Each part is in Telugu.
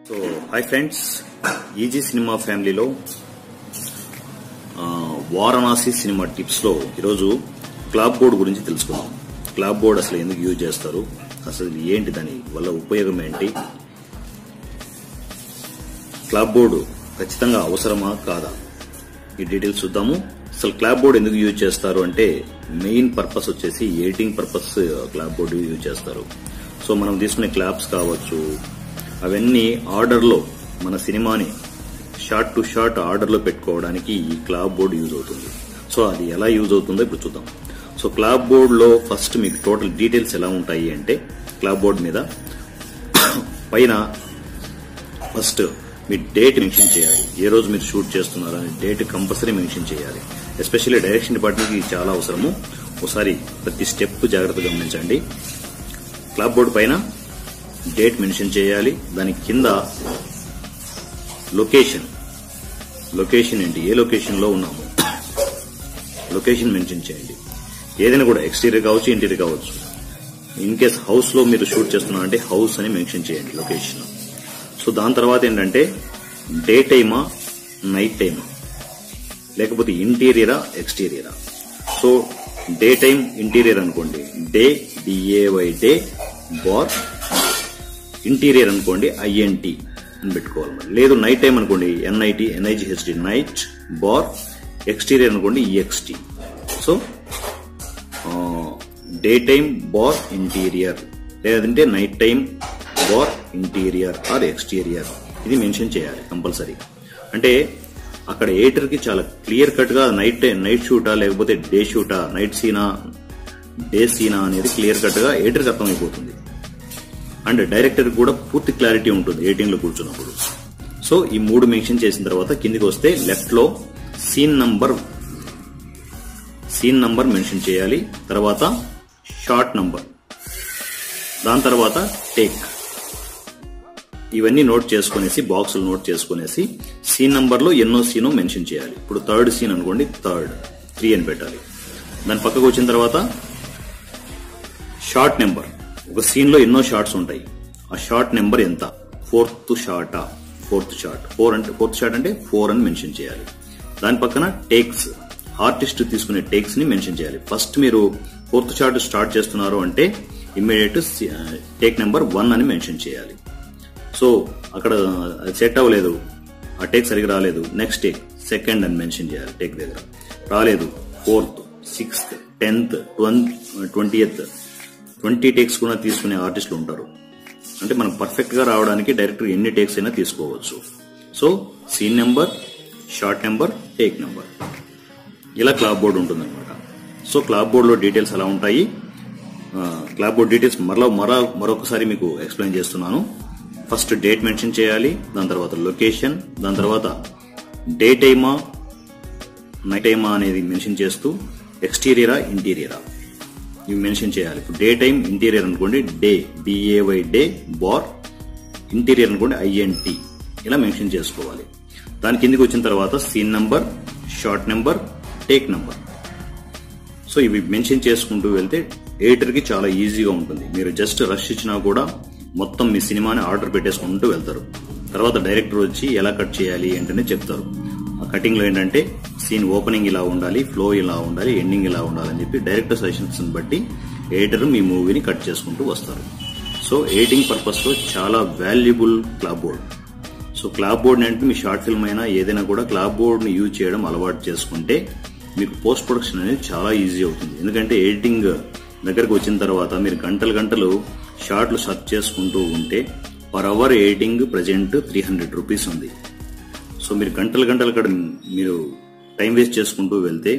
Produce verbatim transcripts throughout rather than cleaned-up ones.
So hi friends, easy cinema ఫ్యామిలీలో వారణాసి సినిమా టిప్స్లో ఈరోజు క్లాప్ బోర్డ్ గురించి తెలుసుకుందాం. క్లాప్ బోర్డ్ అసలు ఎందుకు యూజ్ చేస్తారు, అసలు ఏంటి, దాని వల్ల ఉపయోగం ఏంటి, క్లాప్ బోర్డు ఖచ్చితంగా అవసరమా కాదా, ఈ డీటెయిల్స్ చూద్దాము. అసలు క్లాప్ బోర్డ్ ఎందుకు యూజ్ చేస్తారు అంటే మెయిన్ పర్పస్ వచ్చేసి editing purpose clap board use చేస్తారు. సో మనం తీసుకునే క్లాప్స్ కావచ్చు, అవన్నీ ఆర్డర్లో మన సినిమాని షార్ట్ టు షార్ట్ ఆర్డర్లో పెట్టుకోవడానికి ఈ క్లాప్ బోర్డు యూజ్ అవుతుంది. సో అది ఎలా యూజ్ అవుతుందో ఇప్పుడు చూద్దాం. సో క్లాప్ బోర్డులో ఫస్ట్ మీకు టోటల్ డీటెయిల్స్ ఎలా ఉంటాయి అంటే, క్లాప్ బోర్డు మీద పైన ఫస్ట్ మీ డేట్ మెన్షన్ చేయాలి. ఏ రోజు మీరు షూట్ చేస్తున్నారు అనే డేట్ కంపల్సరీ మెన్షన్ చేయాలి. ఎస్పెషల్లీ డైరెక్షన్ డిపార్ట్మెంట్కి చాలా అవసరము. ఒకసారి ప్రతి స్టెప్ జాగ్రత్తగా గమనించండి. క్లాప్ బోర్డు పైన డేట్ మెన్షన్ చేయాలి. దాని కింద లొకేషన్ లొకేషన్ ఏంటి, ఏ లొకేషన్లో ఉన్నాము లొకేషన్ మెన్షన్ చేయండి. ఏదైనా కూడా ఎక్స్టీరియర్ కావచ్చు, ఇంటీరియర్ కావచ్చు. ఇన్ కేస్ హౌస్ లో మీరు షూట్ చేస్తున్నా అంటే హౌస్ అని మెన్షన్ చేయండి లొకేషన్. సో దాని తర్వాత ఏంటంటే డే టైమా నైట్ టైమా, లేకపోతే ఇంటీరియరా ఎక్స్టీరియరా. సో డే టైం ఇంటీరియర్ అనుకోండి, day D A Y day bar, interior అనుకోండి ఐఎన్టీ అని పెట్టుకోవాలి. మరి లేదు నైట్ టైం అనుకోండి N I T N I G H T night bar, exterior అనుకోండి E X T. So day time bar interior, లేదంటే night time bar interior or exterior, ఇది మెన్షన్ చేయాలి కంపల్సరీ. అంటే అక్కడ ఎడిటర్ కి చాలా క్లియర్ కట్ గా నైట్ నైట్ షూటా లేకపోతే డే షూటా, నైట్ సీనా డే సీనా అనేది క్లియర్ కట్ గా ఎడిటర్ కి అర్థమైపోతుంది. అండ్ డైరెక్టర్ కూడా పూర్తి క్లారిటీ ఉంటుంది ఎడిటింగ్ లో కూర్చున్నప్పుడు. సో ఈ మూడు మెన్షన్ చేసిన తర్వాత కిందికి వస్తే లెఫ్ట్ లో scene number scene number mention చేయాలి. తర్వాత షార్ట్ నంబర్, దాని తర్వాత టేక్, ఇవన్నీ నోట్ చేసుకునేసి బాక్సులు నోట్ చేసుకునేసి సీన్ నంబర్ లో ఎన్నో సీనో మెన్షన్ చేయాలి. ఇప్పుడు థర్డ్ సీన్ అనుకోండి, థర్డ్ త్రీ అని పెట్టాలి. దాని పక్కకు వచ్చిన తర్వాత షార్ట్ నెంబర్, ఒక సీన్ లో ఎన్నో షార్ట్స్ ఉంటాయి, ఆ షార్ట్ నెంబర్ ఎంత, ఫోర్త్ షార్టా, ఫోర్త్ షార్ట్ ఫోర్ అంటే ఫోర్త్ షార్ట్ అంటే ఫోర్ అని మెన్షన్ చేయాలి. దాని పక్కన టేక్స్, ఆర్టిస్ట్ తీసుకునే టేక్స్ ని మెన్షన్ చేయాలి. ఫస్ట్ మీరు ఫోర్త్ షార్ట్ స్టార్ట్ చేస్తున్నారు అంటే ఇమ్మీడియట్ టేక్ నెంబర్ వన్ అని మెన్షన్ చేయాలి. సో అక్కడ సెట్ అవ్వలేదు, ఆ టేక్ సరిగ్గా రాలేదు, నెక్స్ట్ టేక్ సెకండ్ అని మెన్షన్ చేయాలి. టేక్ దగ్గర రాలేదు, fourth, sixth, tenth, twentieth, twenty takes కూడా తీసుకునే ఆర్టిస్టులు ఉంటారు. అంటే మనం పర్ఫెక్ట్ గా రావడానికి డైరెక్టర్ ఎన్ని టేక్స్ అయినా తీసుకోవచ్చు. So scene number, short number, take number, ఇలా క్లాప్ బోర్డు ఉంటుంది అనమాట. సో క్లాప్ బోర్డులో డీటెయిల్స్ అలా ఉంటాయి. క్లాప్ బోర్డ్ డీటెయిల్స్ మరలా మరో మరొకసారి మీకు ఎక్స్ప్లెయిన్ చేస్తున్నాను. ఫస్ట్ డేట్ మెన్షన్ చేయాలి, దాని తర్వాత లొకేషన్, దాని తర్వాత డే టైమా నైట్ టైమా అనేది మెన్షన్ చేస్తూ ఎక్స్టీరియరా ఇంటీరియరా ఇవి మెన్షన్ చేయాలి. ఇప్పుడు డే టైం ఇంటీరియర్ అనుకోండి day D A Y day bar, interior అనుకోండి ఐఎన్టీ, ఇలా మెన్షన్ చేసుకోవాలి. దాని కిందికి వచ్చిన తర్వాత scene number, short number, take number. So ఇవి మెన్షన్ చేసుకుంటూ వెళ్తే ఎడిటర్ కి చాలా ఈజీగా ఉంటుంది. మీరు జస్ట్ రష్ ఇచ్చినా కూడా మొత్తం మీ సినిమాని ఆర్డర్ పెట్టేసుకుంటూ వెళ్తారు. తర్వాత డైరెక్టర్ వచ్చి ఎలా కట్ చేయాలి ఏంటనే చెప్తారు. ఆ కటింగ్ లో ఏంటంటే సీన్ ఓపెనింగ్ ఇలా ఉండాలి, ఫ్లో ఇలా ఉండాలి, ఎండింగ్ ఇలా ఉండాలని చెప్పి డైరెక్టర్ సజెషన్స్ బట్టి ఎడిటర్ మీ మూవీని కట్ చేసుకుంటూ వస్తారు. సో ఎడిటింగ్ పర్పస్ లో చాలా valuable clap board. So clap board అంటే మీ షార్ట్ ఫిల్మ్ అయినా ఏదైనా కూడా క్లాప్ బోర్డ్ ని యూజ్ చేయడం అలవాటు చేసుకుంటే మీకు పోస్ట్ ప్రొడక్షన్ అనేది చాలా ఈజీ అవుతుంది. ఎందుకంటే ఎడిటింగ్ దగ్గరకు వచ్చిన తర్వాత మీరు గంటలు గంటలు షార్ట్లు సర్చ్ చేసుకుంటూ ఉంటే per hour editing present three hundred rupees ఉంది. సో మీరు గంటలు గంటలు అక్కడ మీరు టైం వేస్ట్ చేసుకుంటూ వెళ్తే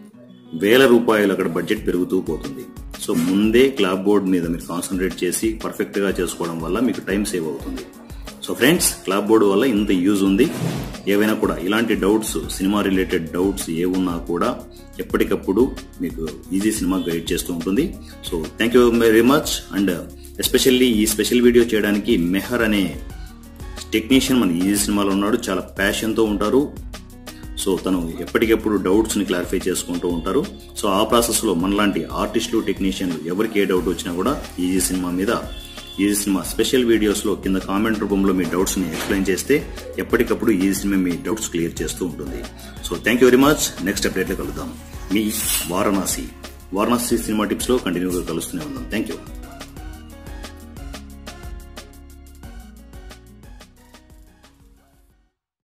వేల రూపాయలు అక్కడ బడ్జెట్ పెరుగుతూ పోతుంది. సో ముందే క్లాప్ బోర్డ్ మీద మీరు కాన్సన్ట్రేట్ చేసి పర్ఫెక్ట్ గా చేసుకోవడం వల్ల మీకు టైం సేవ్ అవుతుంది. సో ఫ్రెండ్స్, క్లాప్ బోర్డు వల్ల ఇంత యూజ్ ఉంది. ఏవైనా కూడా ఇలాంటి డౌట్స్, సినిమా రిలేటెడ్ డౌట్స్ ఏమున్నా కూడా ఎప్పటికప్పుడు మీకు ఈజీ సినిమా గైడ్ చేస్తూ ఉంటుంది. So thank you very much. And especially ఈ స్పెషల్ వీడియో చేయడానికి మెహర్ అనే టెక్నీషియన్ మన ఈజీ సినిమాలో ఉన్నాడు. చాలా ప్యాషన్ తో ఉంటారు. సో తను ఎప్పటికెప్పుడు డౌట్స్ ని క్లారిఫై చేసుకుంటూ ఉంటారు. సో ఆ ప్రాసెస్ లో మనలాంటి ఆర్టిస్టులు, టెక్నీషియన్లు ఎవరికి ఏ డౌట్ వచ్చినా కూడా ఈజీ సినిమా మీద ఈజీ సినిమా స్పెషల్ వీడియోస్ లో కింద కామెంట్ రూపంలో మీ డౌట్స్ ని ఎక్స్ప్లెయిన్ చేస్తే ఎప్పటికప్పుడు ఈజీ సినిమా మీ డౌట్స్ క్లియర్ చేస్తూ ఉంటుంది. So thank you very much. Next update లో కలుద్దాం. మీ వారణాసి వారణాసి సినిమా టిప్స్ లో కంటిన్యూగా కలుస్తూనే ఉందాం. Thank you.